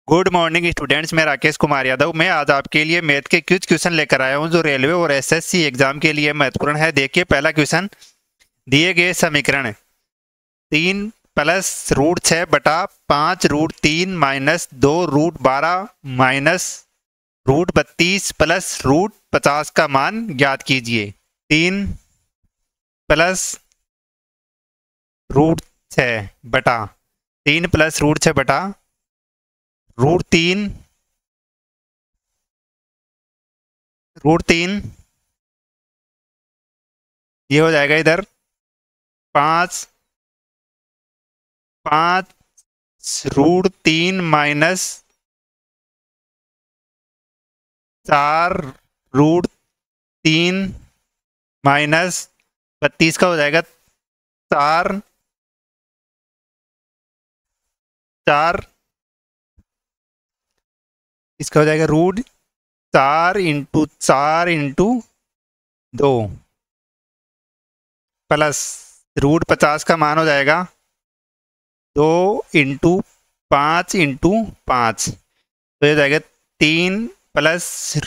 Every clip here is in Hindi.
Good morning students. मैं राकेश कुमार यादव। मैं आज आपके लिए मैथ के कुछ क्वेश्चन लेकर आया हूं जो रेलवे और एसएससी एग्जाम के लिए महत्वपूर्ण है। देखिए, पहला क्वेश्चन, दिए गए समीकरण 3 + √6/5 √3 -2 √12 -√32 +√50 का मान ज्ञात कीजिए। 3 + √6/√3 ये हो जाएगा इधर 5 √3 -4 √3 -32 का हो जाएगा 4 4 इसका हो जाएगा √4 × 4 × 2 प्लस √50 का मान हो जाएगा 2 × 5 × 5। तो ये हो जाएगा 3 +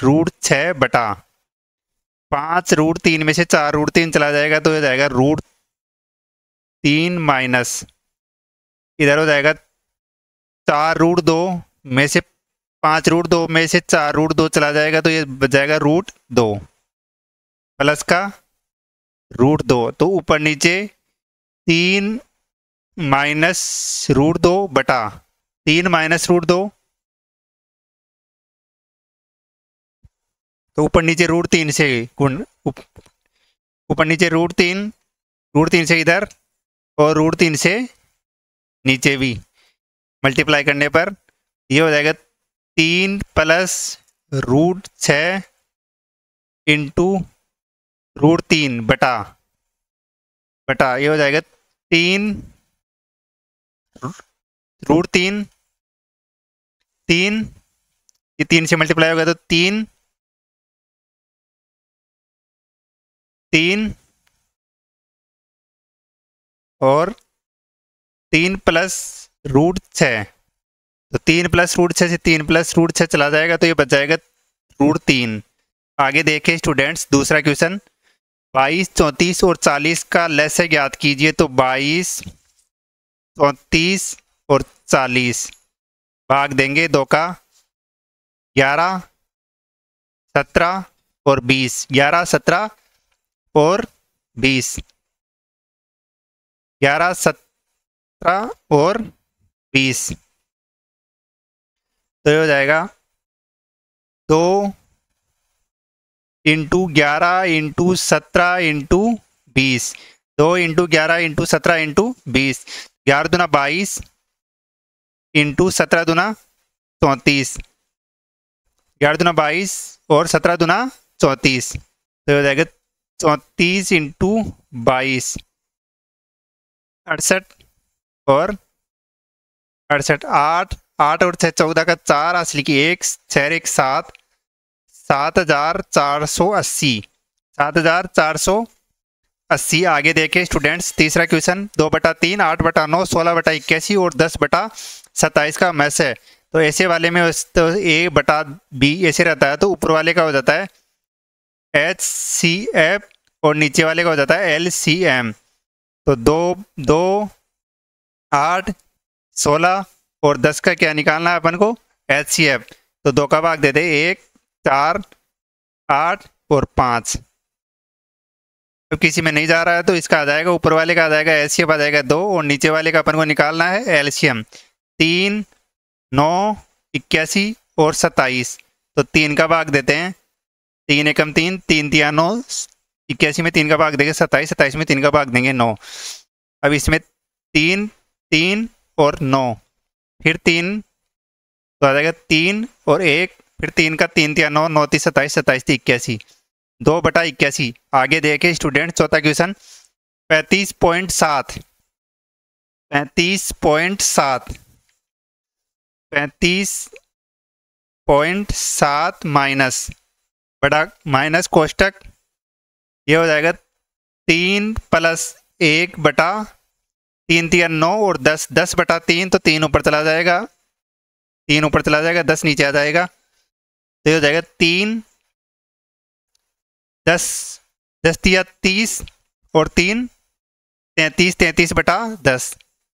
√6/5 √3 में से 4 √3 चला जाएगा तो ये हो जाएगा √3 माइनस इधर हो जाएगा 4 √2 में से 5 √2 में से 4 √2 चला जाएगा तो ये बच जाएगा √2 प्लस का √2। तो ऊपर नीचे 3 माइनस √2/3 माइनस √2 तो ऊपर नीचे √3 से गुण ऊपर नीचे √3 से इधर और √3 से नीचे भी मल्टीप्लाई करने पर ये हो जाएगा 3 + √6 × √3/बटा ये हो जाएगा 3 √3 ये 3 से मल्टीप्लाई होगा तो 3 और 3 + √6 तो 3 + √6 से 3 + √6 चला जाएगा तो ये बच जाएगा √3। आगे देखें स्टूडेंट्स, दूसरा क्वेश्चन, 22, 34 और 40 का लसागु ज्ञात कीजिए। तो 22, 34 और 40 भाग देंगे 2 का 11, 17 और 20। 11, 17 और 20 11, 17 और 20 तो ये हो जाएगा 2 × 11 × 17 × 20 2 × 11 × 17 × 20 11 दूना 22 × 17 दूना 34 11 दूना 22 और 17 दूना 34 तो हो जाएगा 34 × 22 68 और 68 8 8 और 6 14 का 4 असली की 1 6 1 7 7480 7480। आगे देखें स्टूडेंट्स, तीसरा क्वेश्चन, 2/3 8/9 16/81 और 10/27 का मैस है। तो ऐसे वाले में तो A/B ऐसे रहता है तो ऊपर वाले का हो जाता है HCF और नीचे वाले का हो जाता है LCM। तो 2 8 16 और 10 का क्या निकालना है अपन को, HCF। तो 2 का भाग देते 1 4 8 और 5। तो किसी में नहीं जा रहा है तो इसका आ जाएगा, ऊपर वाले का आ जाएगा HCF आ जाएगा 2 और नीचे वाले का अपन को निकालना है LCM। 3 9 81 और 27। तो 3 का भाग देते हैं, 3 एकम 3 3 3 9 81 में 3 का भाग देंगे 27 27 में 3 का भाग देंगे 9। अब इसमें 3 3 और 9 फिर 3 तो आ जाएगा 3 और 1 फिर 3 का 3 3 9 9 3 27 27 81 2/81। आगे देखे स्टूडेंट, चौथा क्वेश्चन, 35.7 माइनस बड़ा माइनस कोष्टक ये हो जाएगा 3 + 1/3 3 9 और 10 10/3 तो 3 ऊपर चला जाएगा 3 ऊपर चला जाएगा, 10 नीचे आ जाएगा, तो ये हो जाएगा 3 10 10 तिया 30 और 3 33, 33/10,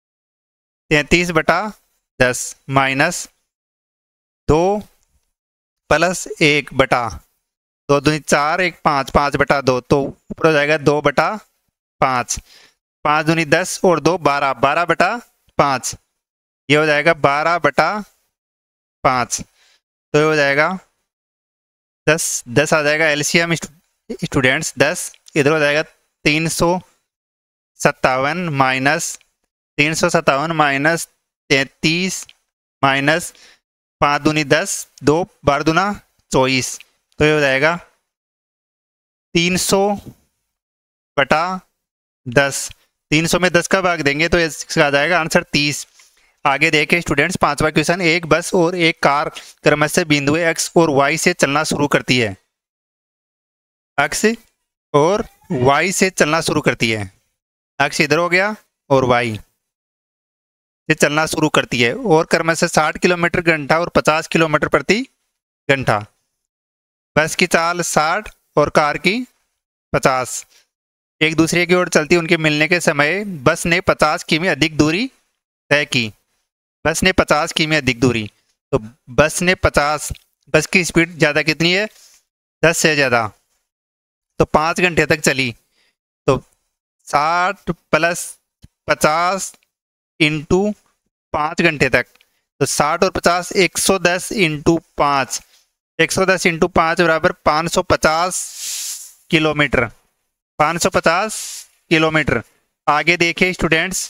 33/10 माइनस 2 प्लस 1/2, 2 दूनी 4, 1 5, 5/2, तो ऊपर हो जाएगा 2/5, 5 दूनी 10 और 2 12, 12/5, ये हो जाएगा 12/5, तो ये हो जाएगा 10 आ जाएगा एलसीएम स्टूडेंट्स 10, इधर हो जाएगा 357 माइनस 33 माइनस 5 दूनी 10, 2 12 दूना 24, तो ये हो जाएगा 300/10, 300 में 10 का भाग देंगे तो इसका आ जाएगा आंसर 30। आगे देखें स्टूडेंट्स, 5वां क्वेश्चन, एक बस और एक कार क्रमशः बिंदु एक्स और वाई से चलना शुरू करती है। एक्स और वाई से चलना शुरू करती है, एक्स इधर हो गया और वाई से चलना शुरू करती है, और क्रमशः 60 किलोमीटर घंटा और 50 किलोमीटर प्रति घंटा। बस की चाल 60 और कार की 50, एक दूसरे की ओर चलती, उनके मिलने के समय बस ने 50 किमी अधिक दूरी तय की। बस ने 50 किमी अधिक दूरी, तो बस की स्पीड ज़्यादा कितनी है, 10 से ज़्यादा, तो 5 घंटे तक चली, तो 60 प्लस 50 इंटू 5 घंटे तक, तो 60 और 50 110 इंटू 5, 110 इंटू 5 बराबर 550 किलोमीटर, 550 किलोमीटर। आगे देखिए स्टूडेंट्स,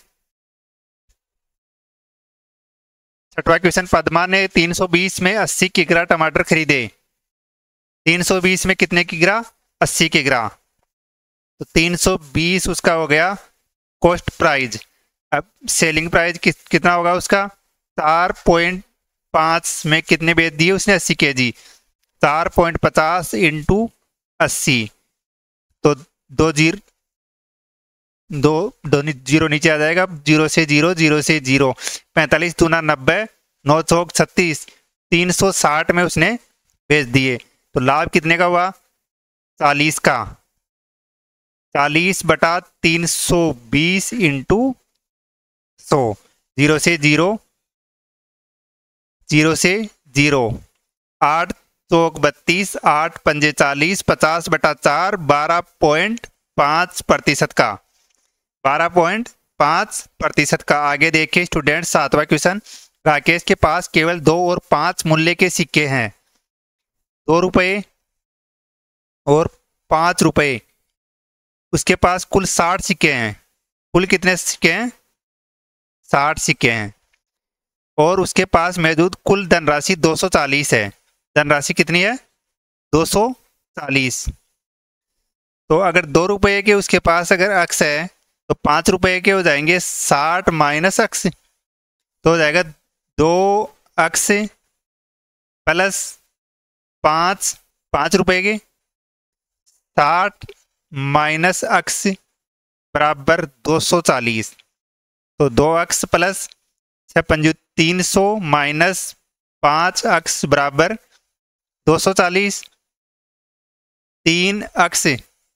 6वां क्वेश्चन, पद्मा ने 320 में 80 किग्रा टमाटर खरीदे। 320 में कितने किग्रा, 80 किग्रा, तो 320 उसका हो गया कॉस्ट प्राइस। अब सेलिंग प्राइस कितना होगा उसका, 4.5 में कितने बेच दिए उसने, 80 kg, 4.50 इंटू 80, तो 2 जीरो नीचे आ जाएगा, 0 से 0, 0 से 0, 45 दूना 90, 9 चौक 36, 360 में उसने बेच दिए, तो लाभ कितने का हुआ, 40 का, 40/320 इंटू 100, 0 से 0, 0 से 0, 8 चौक 32, 8 पंजे 40, 50/4, 12.5% का, 12.5% का। आगे देखिए स्टूडेंट, 7वां क्वेश्चन, राकेश के पास केवल 2 और 5 मूल्य के सिक्के हैं, 2 रुपये और 5 रुपये, उसके पास कुल 60 सिक्के हैं। कुल कितने सिक्के हैं, 60 सिक्के हैं, और उसके पास मौजूद कुल धनराशि 240 है। धनराशि कितनी है, 240। तो अगर 2 रुपये के उसके पास अगर अक्स है, तो 5 रुपये के हो जाएंगे 60 माइनस अक्स, तो हो जाएगा 2 अक्स प्लस 5 रुपये के, 60 माइनस अक्स बराबर 240, तो 2 अक्स प्लस 6 300 माइनस 5 अक्स बराबर 240, 3 अक्स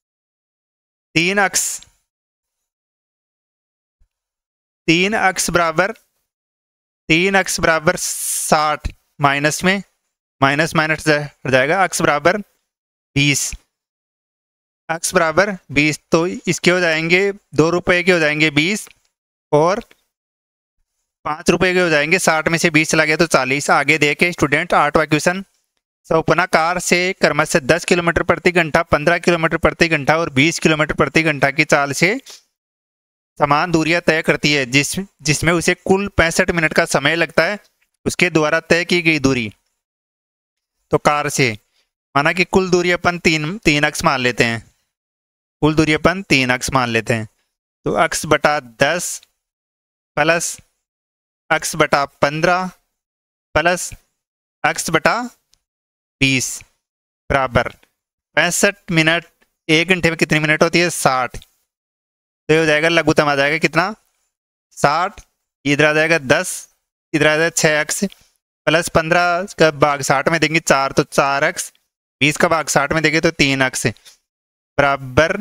60 माइनस में माइनस हट जाएगा, अक्स बराबर 20, अक्स बराबर 20, तो इसके हो जाएंगे 2 रुपये के हो जाएंगे 20 और 5 रुपये के हो जाएंगे 60 में से 20 चला गया तो 40। आगे देखे स्टूडेंट, 8वां क्वेश्चन, सपना कार से क्रमशः 10 किलोमीटर प्रति घंटा, 15 किलोमीटर प्रति घंटा और 20 किलोमीटर प्रति घंटा की चाल से समान दूरियां तय करती है, जिसमें उसे कुल 65 मिनट का समय लगता है उसके द्वारा तय की गई दूरी। तो कार से माना कि कुल दूरी अपन 3 अक्स मान लेते हैं, कुल दूरी अपन 3 अक्स मान लेते हैं, तो अक्स बटा 10 प्लस अक्स बटा 15 प्लस अक्स बटा 20 बराबर 65 मिनट। 1 घंटे में कितनी मिनट होती है, 60, तो ये हो जाएगा लघुत्तम आ जाएगा कितना, 60, इधर आ जाएगा 10, इधर आ जाएगा 6 अक्स प्लस 15 का भाग 60 में देंगे 4 तो 4x, 20 का भाग 60 में देंगे तो 3x बराबर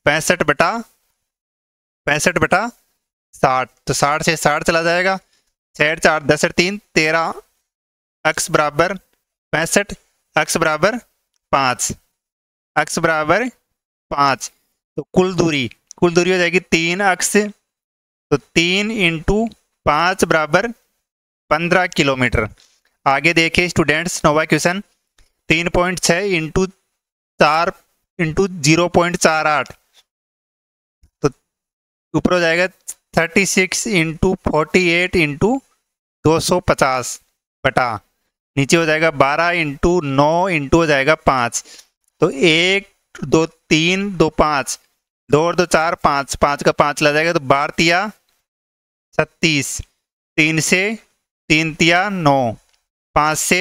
65/60। तो 60 से 60 चला जाएगा, 6 4 10 3 13, x बराबर 65, x बराबर 5, x बराबर 5। तो कुल दूरी हो जाएगी 3x, तो 3 × 5 बराबर 15 किलोमीटर। आगे देखिए स्टूडेंट्स, नोवा क्वेश्चन 3.6 × 4 × 0.48, तो ऊपर हो जाएगा 36 × 48 × 250 बटा, नीचे हो जाएगा 12 × 9 × हो जाएगा 5। तो 1 2 3 2 5, 2 और 2 4, 5 5 का 5 चला जाएगा, तो 12 तिया 36, 3 से 3 तिया 9, 5 से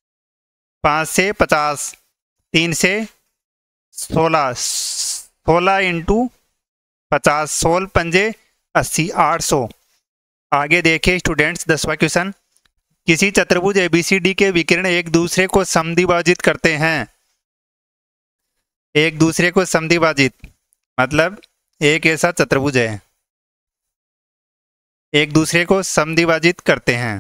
50, 3 से 16, 16 × 50, 16 पंजे 80, 800। आगे देखिए स्टूडेंट्स 10वां क्वेश्चन, किसी चतुर्भुज ABCD के विकर्ण एक दूसरे को समद्विभाजित करते हैं। एक दूसरे को समद्विभाजित मतलब एक ऐसा चतुर्भुज है, एक दूसरे को समद्विभाजित करते हैं।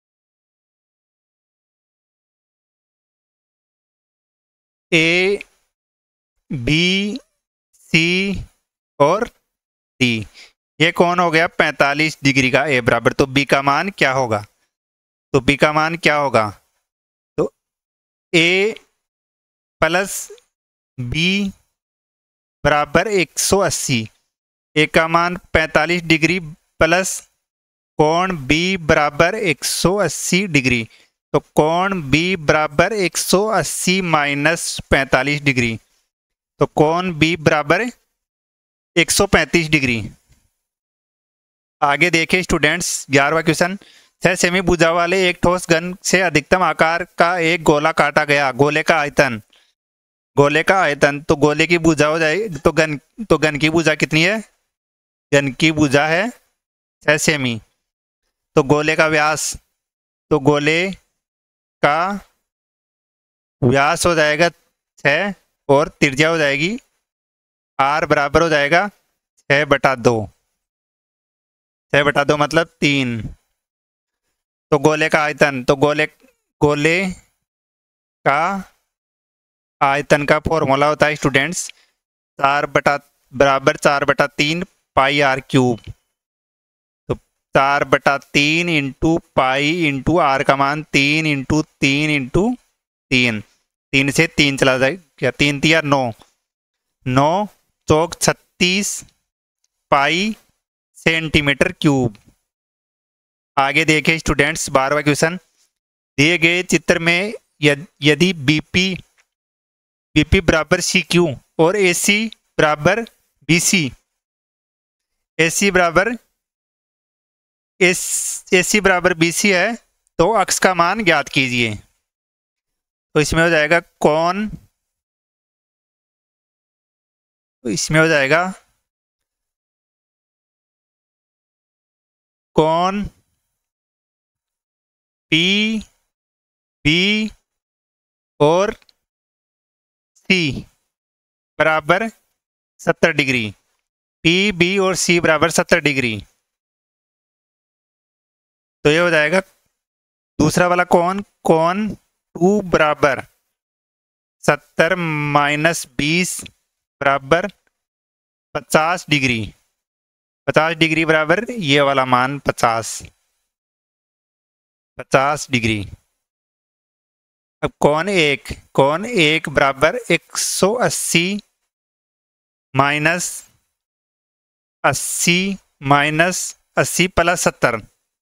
A B C और D, ये कौन हो गया 45 डिग्री का A बराबर, तो B का मान क्या होगा? तो B का मान क्या होगा? तो A प्लस B बराबर 180, A का मान 45 डिग्री प्लस कोण B बराबर 180 डिग्री, तो कोण B बराबर 180 माइनस 45 डिग्री, तो कोण B बराबर 135 डिग्री। आगे देखें स्टूडेंट्स 11वां क्वेश्चन, 6 सेमी भुजा वाले एक ठोस घन से अधिकतम आकार का एक गोला काटा गया। गोले का आयतन, तो गोले की भुजा हो जाएगी, तो घन की भुजा कितनी है? घन की भुजा है 6 सेमी। तो गोले का व्यास, तो गोले का व्यास हो जाएगा 6 और त्रिज्या हो जाएगी r बराबर हो जाएगा 6/2, 6/2 मतलब 3। तो गोले का आयतन, तो गोले का आयतन का फॉर्मूला होता है स्टूडेंट्स 4/3 पाई r क्यूब, तो 4/3 × पाई × r का मान 3 × 3 × 3, 3 से 3 चला जाएगा, 3 तिया 9, 9 चौक 36 पाई सेंटीमीटर क्यूब। आगे देखें स्टूडेंट्स 12वां क्वेश्चन, दिए गए चित्र में यदि BP बराबर CQ और AC बराबर BC, AC बराबर BC है, तो अक्ष का मान ज्ञात कीजिए। तो इसमें हो जाएगा कोण, तो इसमें हो जाएगा कोण P B और C बराबर 70 डिग्री, P B और C बराबर 70 डिग्री। तो ये हो जाएगा दूसरा वाला कोण 2 बराबर 70 माइनस 20 बराबर 50 डिग्री, 50 डिग्री बराबर ये वाला मान 50 डिग्री। अब कोण 1 बराबर 180 माइनस 80 प्लस 70,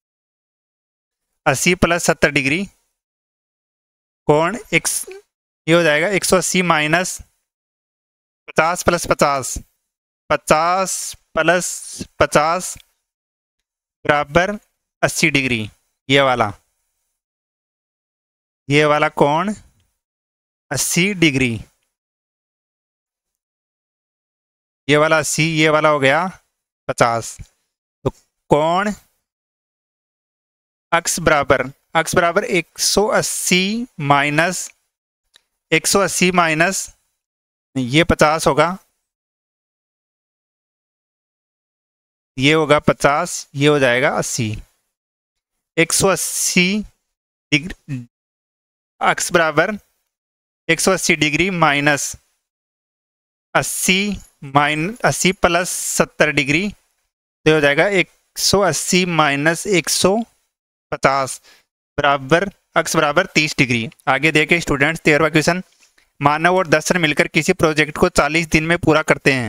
80 प्लस 70 डिग्री, कोण ये हो जाएगा 180 माइनस 50 प्लस 50, 50 प्लस 50 बराबर 80 डिग्री। ये वाला कोण 80 डिग्री, ये वाला 80, ये वाला हो गया 50। तो कोण अक्ष बराबर x बराबर 180 माइनस 180 माइनस ये 50 होगा, ये होगा 50, ये हो जाएगा 80। 180 डिग्री x बराबर 180 डिग्री माइनस 80 प्लस 70 डिग्री, तो हो जाएगा 180 माइनस 150 बराबर x बराबर 30 डिग्री। आगे देखें स्टूडेंट्स 13वां क्वेश्चन, मानव और दर्शन मिलकर किसी प्रोजेक्ट को 40 दिन में पूरा करते हैं।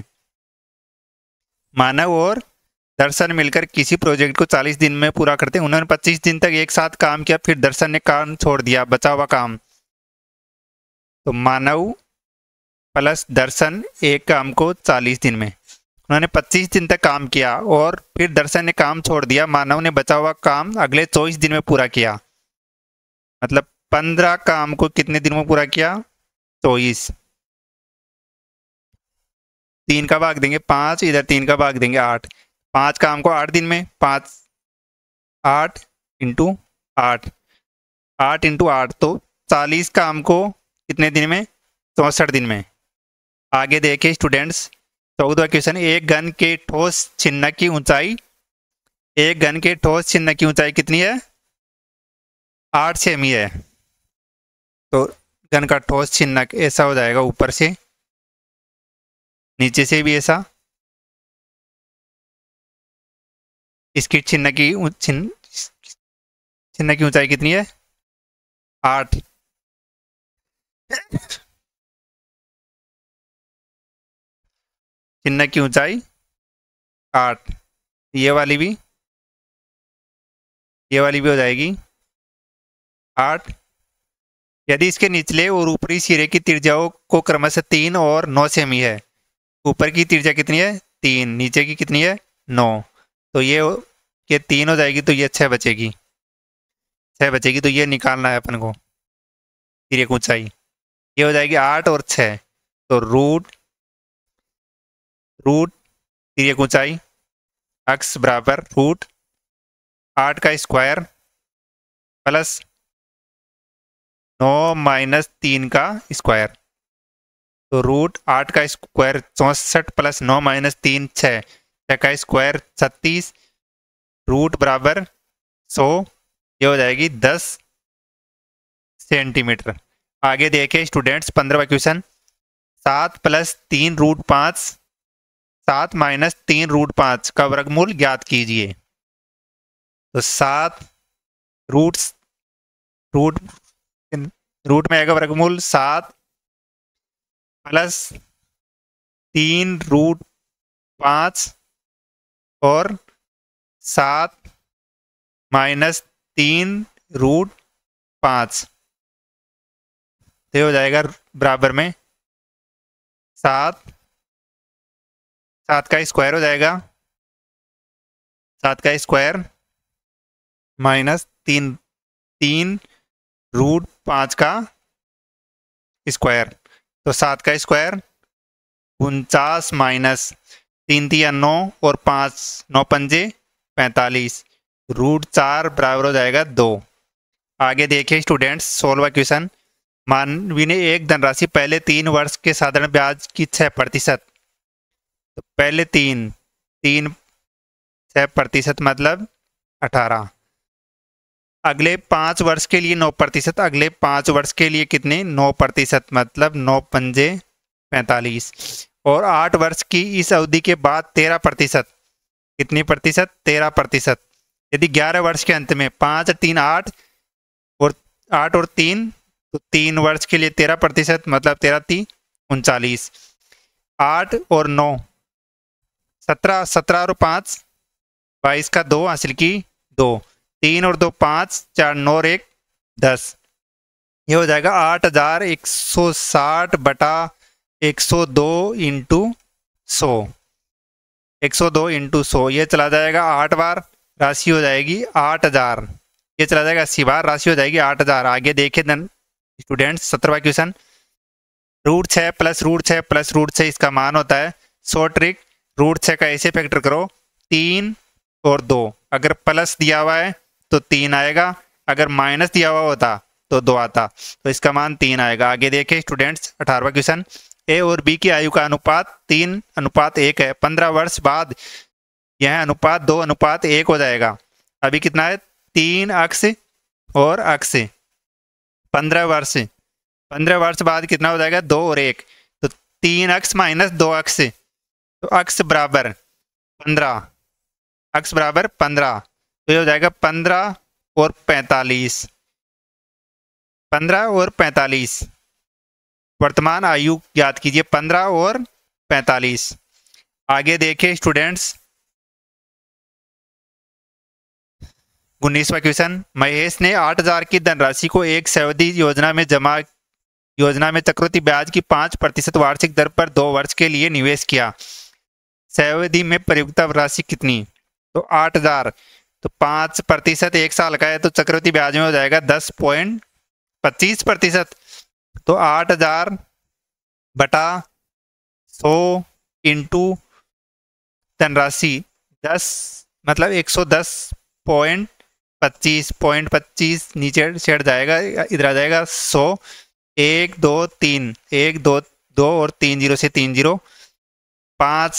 मानव और दर्शन मिलकर किसी प्रोजेक्ट को 40 दिन में पूरा करते हैं। उन्होंने 25 दिन तक एक साथ काम किया, फिर दर्शन ने काम छोड़ दिया, बचा हुआ काम। तो मानव प्लस दर्शन एक काम को 40 दिन में, उन्होंने 25 दिन तक काम किया और फिर दर्शन ने काम छोड़ दिया, मानव ने बचा हुआ काम अगले 24 दिन में पूरा किया। मतलब 15 काम को कितने दिन में पूरा किया? 24। 3 का भाग देंगे 5, इधर 3 का भाग देंगे 8। 5 काम को 8 दिन में, 5 8 इंटू 8, 8 इंटू 8, तो 40 काम को कितने दिन में? 64 दिन में। आगे देखिए स्टूडेंट्स 14वां क्वेश्चन, एक घन के ठोस चिन्ह की ऊंचाई, एक घन के ठोस चिन्ह की ऊंचाई कितनी है? 8 सेमी है। तो घन का ठोस चिन्ह ऐसा हो जाएगा, ऊपर से नीचे से भी ऐसा। इसकी चिन्ह की ऊंचाई कितनी है? 8। चिन्ह की ऊंचाई 8। ये वाली भी हो जाएगी 8। यदि इसके निचले और ऊपरी सिरे की त्रिज्याओं को क्रमशः 3 और 9 सेमी है। ऊपर की त्रिज्या कितनी है? 3, नीचे की कितनी है? 9। तो ये 3 हो जाएगी, तो ये 6 बचेगी, 6 बचेगी। तो ये निकालना है अपन को सिरे की ऊंचाई, ये हो जाएगी 8 और 6। तो रूट सिरे की ऊंचाई x बराबर रूट 8 का स्क्वायर प्लस 9 माइनस 3 का स्क्वायर। तो रूट 8 का स्क्वायर 64 प्लस 9 माइनस 3 6, 6 का स्क्वायर 36, रूट बराबर 100, ये हो जाएगी 10 सेंटीमीटर। आगे देखें स्टूडेंट्स 15वां question, 7 plus 3 root 5, 7 minus 3 root 5 का वर्गमूल ज्ञात कीजिए। तो 7 रूट में आएगा वर्गमूल 7 प्लस 3 रूट 5 और 7 माइनस 3 रूट 5, तो हो जाएगा बराबर में 7 का स्क्वायर हो जाएगा, 7 का स्क्वायर माइनस 3 रूट 5 का स्क्वायर। तो 7 का स्क्वायर 49 माइनस 3 3 9 और 5 9 पंजे 45, रूट 4 बराबर हो जाएगा 2। आगे देखिए स्टूडेंट्स 16वां क्वेश्चन, मानवी ने एक धनराशि पहले 3 वर्ष के साधारण ब्याज की 6%, तो पहले 6% मतलब 18, अगले 5 वर्ष के लिए 9%, अगले 5 वर्ष के लिए कितने? 9% मतलब 9 पंजे 45, और 8 वर्ष की इस अवधि के बाद 13%, कितनी प्रतिशत? 13%। यदि 11 वर्ष के अंत में 5 3 8 और 8 और 3, तो 3 वर्ष के लिए 13% मतलब 13 3 39, 8 और 9 17, 17 और 5 22 का 2 हासिल की 2, 3 और 2 5, 4 9 और 1 10, ये हो जाएगा 8160 बटा 102 इंटू 100, 102 इंटू 100, ये चला जाएगा 8 बार, राशि हो जाएगी 8000, ये चला जाएगा 80 बार, राशि हो जाएगी 8000। आगे देखिए देन स्टूडेंट्स 17वां question, root 6 plus root 6 plus root 6 इसका मान होता है। सो ट्रिक, रूट 6 का ऐसे फैक्टर करो 3 और 2, अगर प्लस दिया हुआ है तो 3 आएगा, अगर माइनस दिया हुआ होता तो 2 आता, तो इसका मान 3 आएगा। आगे देखें स्टूडेंट्स 18वां क्वेश्चन, ए और बी की आयु का अनुपात 3:1 है। 15 वर्ष बाद यह अनुपात 2:1 हो जाएगा। अभी कितना है, 3 अक्ष और अक्ष। 15 वर्ष बाद कितना हो जाएगा, 2 और 1, तो 3 अक्ष माइनस 2 अक्ष, तो अक्ष बराबर 15, अक्ष बराबर 15, तो ये हो जाएगा 15 और 45, 15 और 45। वर्तमान आयु याद कीजिए 15 और 45। आगे देखिए स्टूडेंट्स 19वां क्वेश्चन, महेश ने 8,000 की धनराशि को एक सावधि योजना में चक्रवृद्धि ब्याज की 5% वार्षिक दर पर 2 वर्ष के लिए निवेश किया। सावधि में परिपक्वता राशि कितनी, तो 8,000, तो 5% 1 साल का है, तो चक्रवृद्धि ब्याज में हो जाएगा 10.25%। तो 8,000 बटा 100 इंटू धनराशि 10 मतलब 110.25 नीचे सेट जाएगा, इधर आ जाएगा 100, 1 2 3 1 2 2 और 3 0 से 3 0, 5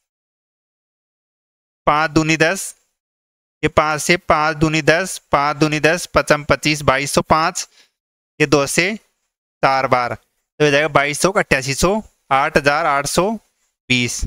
दूनी 10, ये 5 से 5 दूनी 10, 5 दूनी 10, 5 25, 2205, ये 2 से 4 बार, तो हो जाएगा 2200 का 8800, 8,820,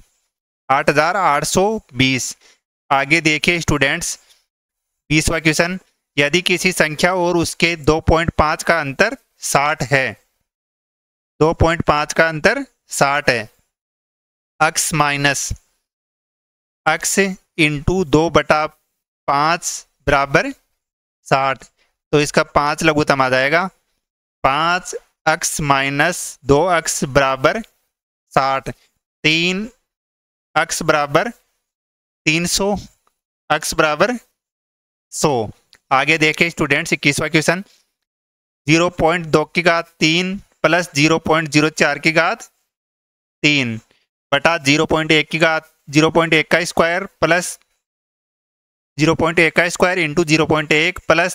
8,820। आगे देखिए स्टूडेंट्स 20वां क्वेश्चन, यदि किसी संख्या और उसके 2.5 का अंतर 60 है, 2.5 का अंतर 60 है, अक्स माइनस अक्स इंटू 2/5 बराबर 60, तो इसका 5 लघुत्तम आ जाएगा, 5 अक्स माइनस 2 अक्स बराबर 60, 3 अक्स बराबर 300, अक्स बराबर 100। आगे देखें स्टूडेंट्स 21वां क्वेश्चन, 0.2 की घात 3 प्लस 0.04 की घात 3 बटा 0.1 की घात 0.1 का स्क्वायर प्लस 0.1 का स्क्वायर इंटू 0.1 प्लस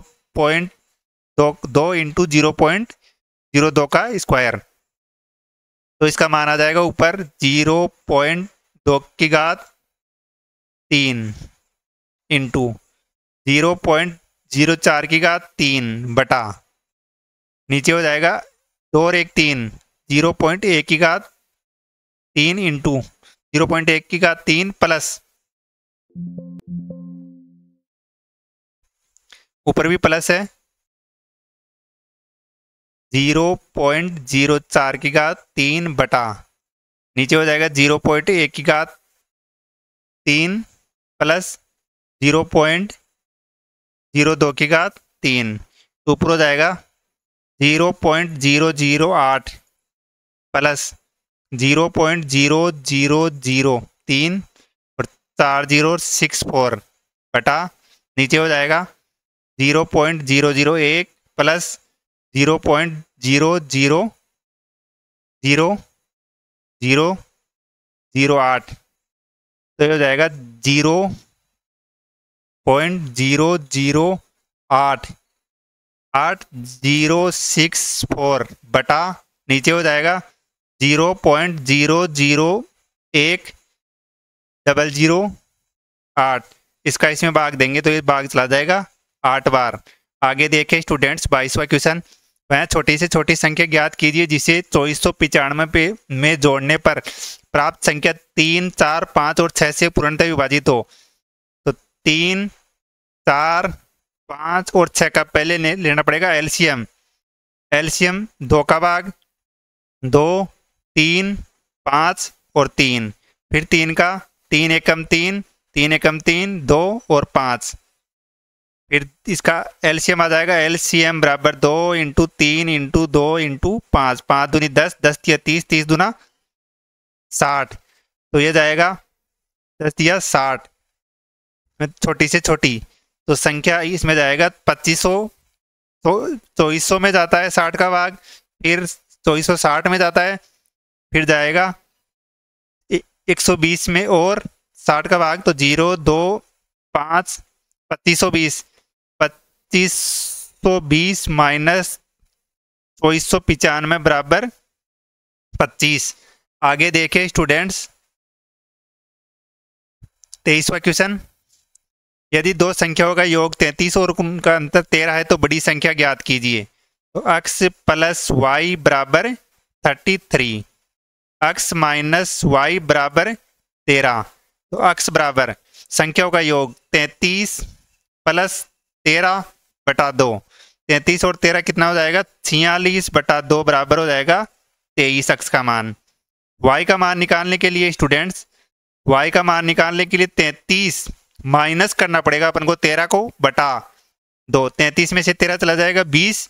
0.2 इंटू 0.02 का स्क्वायर, तो इसका मान आ जाएगा ऊपर 0.2 की घात 3 इंटू 0.04 की घात 3 बटा, नीचे हो जाएगा 2 और 1 3, 0.1 की घात 3 इंटू 0.1 की घात 3 प्लस ऊपर भी प्लस है 0.04 की घात 3 बटा, नीचे हो जाएगा 0.1 की घात 3 प्लस 0.02 की घात 3, तो ऊपर हो जाएगा 0.008 प्लस 0.0003 और 4064 बटा, नीचे हो जाएगा 0.001 प्लस 0.00008, तो ये हो जाएगा 0.008 8064 बटा, नीचे हो जाएगा 0.0010008, इसका इसमें भाग देंगे तो ये भाग चला जाएगा 8 बार। आगे देखें स्टूडेंट्स 22वां क्वेश्चन, वह छोटी से छोटी संख्या ज्ञात कीजिए जिसे 2495 में जोड़ने पर प्राप्त संख्या 3 4 5 और 6 से पूर्णतः विभाजित हो। तो 3 4 5 और 6 का पहले लेना पड़ेगा एलसीएम, एलसीएम 2 का भाग 2 3 5 और 3, फिर 3 का 3 एकम 3 3 एकम 3 2 और 5, फिर इसका एलसीएम आ जाएगा, एलसीएम बराबर 2 इंटू 3 इंटू 2 इंटू 5, 5 दूनी 10, 10 तिया 30, 30 दूना 60, तो ये जाएगा 10 तिया 60, छोटी से छोटी, तो संख्या इसमें जाएगा 2500, तो 2400 में जाता है 60 का भाग, फिर 2460 में जाता है, फिर जाएगा 120 में और 60 का भाग, तो 0 2 5 2520, 2520 माइनस 2495 बराबर 25। आगे देखें स्टूडेंट्स 23वां क्वेश्चन। यदि दो संख्याओं का योग 33 और उनका अंतर 13 है तो बड़ी संख्या ज्ञात कीजिए। तो x प्लस वाई बराबर 33, x माइनस वाई बराबर 13। तो x बराबर संख्याओं का योग 33 प्लस 13 बटा 2। 33 और 13 कितना हो जाएगा? 46 बटा 2 बराबर हो जाएगा 23 x का मान। y का मान निकालने के लिए स्टूडेंट्स, y का मान निकालने के लिए 33 माइनस करना पड़ेगा अपन को 13 को बटा 2। 33 में से 13 चला जाएगा 20,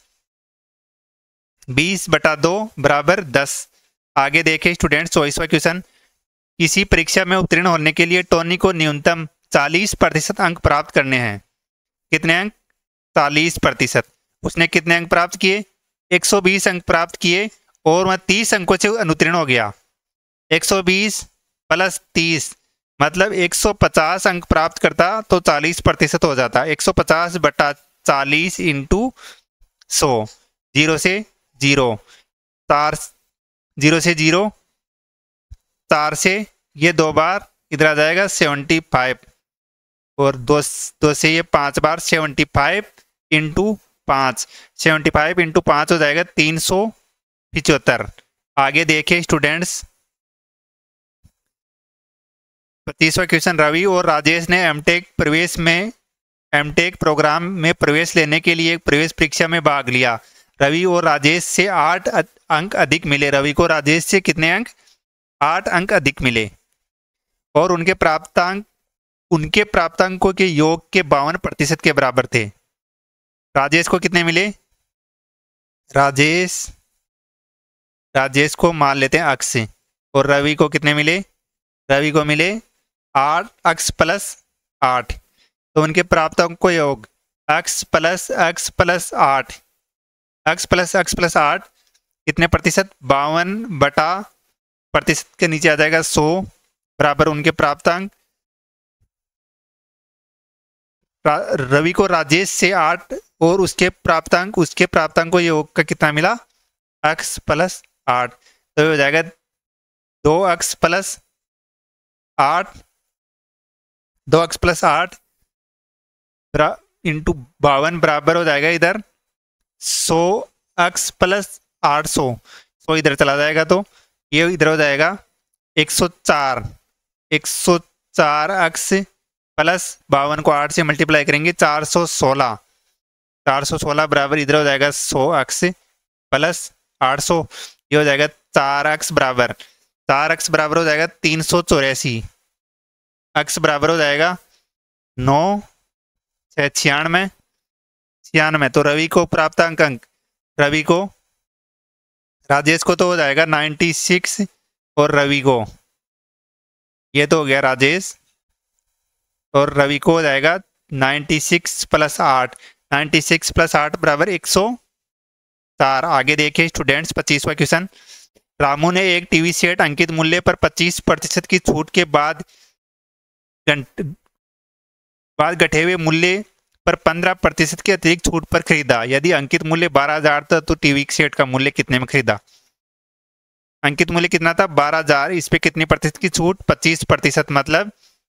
20 बटा 2 बराबर 10। आगे देखें स्टूडेंट्स 24वां क्वेश्चन। किसी परीक्षा में उत्तीर्ण होने के लिए टोनी को न्यूनतम 40% अंक प्राप्त करने हैं। कितने अंक? 40%। उसने कितने अंक प्राप्त किए? 120 अंक प्राप्त किए और वह 30 अंकों से अनुत्तीर्ण हो गया। 120 प्लस 30 मतलब 150 अंक प्राप्त करता तो 40% हो जाता। 150 बटा 40 इंटू 100। 0 से 0, 0 से 0, 4 से ये 2 बार इधर आ जाएगा 75 और 2 से ये 5 बार 75 इंटू 5, 75 इंटू 5 हो जाएगा 375। आगे देखिए स्टूडेंट्स 25वां क्वेश्चन। रवि और राजेश ने एमटेक प्रोग्राम में प्रवेश लेने के लिए प्रवेश परीक्षा में भाग लिया। रवि और राजेश से 8 अंक अधिक मिले। रवि को राजेश से कितने अंक? 8 अंक अधिक मिले और उनके प्राप्तांकों के योग के 52% के बराबर थे। राजेश को कितने मिले? राजेश को मान लेते हैं x से। और रवि को कितने मिले? रवि को मिले 8 x प्लस 8। तो उनके प्राप्तांक को योग x प्लस 8, x प्लस 8 कितने प्रतिशत? 52 बटा प्रतिशत के नीचे आ जाएगा 100 बराबर उनके प्राप्तांक। रवि को राजेश से 8 और उसके प्राप्तांक को योग का कितना मिला? x plus 8। तो हो जाएगा 2x plus 8, 2x plus 8 into 52 बराबर हो जाएगा इधर 100x प्लस 800। 100 इधर चला जाएगा तो ये इधर हो जाएगा 104। 104x प्लस 52 को 8 से मल्टीप्लाई करेंगे 416। 416 बराबर इधर हो जाएगा 100x प्लस 800। ये हो जाएगा 4x बराबर हो जाएगा 384। x बराबर हो जाएगा 9 96। तो रवि को प्राप्तांक अंक, रवि को, राजेश को तो हो जाएगा 96 और रवि को, ये तो हो गया राजेश और रवि को हो जाएगा 96 प्लस 8। 96 प्लस 8 बराबर 104। आगे देखिए स्टूडेंट्स 25वां क्वेश्चन। रामू ने एक टीवी सेट अंकित मूल्य पर 25% की छूट के बाद घटे हुए मूल्य पर 15% के अतिरिक्त छूट पर खरीदा। यदि अंकित मूल्य 12,000 था तो टीवी सेट का मूल्य कितने में खरीदा? अंकित मूल्य कितना था? 12,000। इस पे कितनी प्रतिशत की छूट? 25% मतलब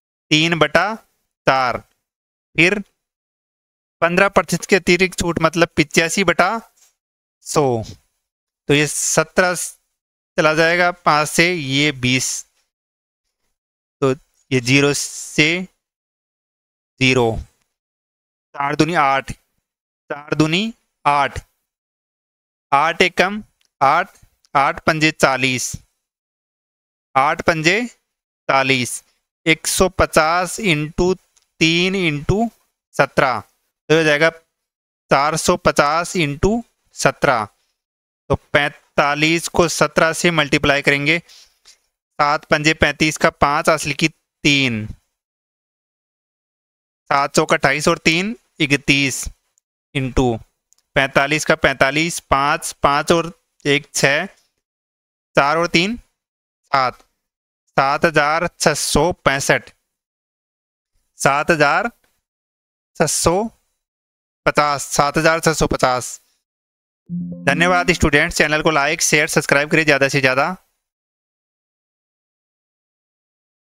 3/4। फिर 15% के अतिरिक्त छूट मतलब 85/100। तो ये 17 चला जाएगा 5 से, ये 20, तो ये 0 से 0। 4 दूनी 8, 4 दूनी 8, 8 एकम 8, 8 पंजे 40, 8 पंजे 40। 150 इंटू 3 इंटू 17 तो हो जाएगा 450 इंटू 17। तो 45 को 17 से मल्टीप्लाई करेंगे। 7 पंजे 35 का 5 असली की 3, 7 चौका 28 और 3 31 इंटू 45 का 45, 5 5 और 1 6, 4 और 3 7, 7,665, 7,665 50, 7,750। धन्यवाद स्टूडेंट्स। चैनल को लाइक शेयर सब्सक्राइब करिए ज़्यादा से ज़्यादा।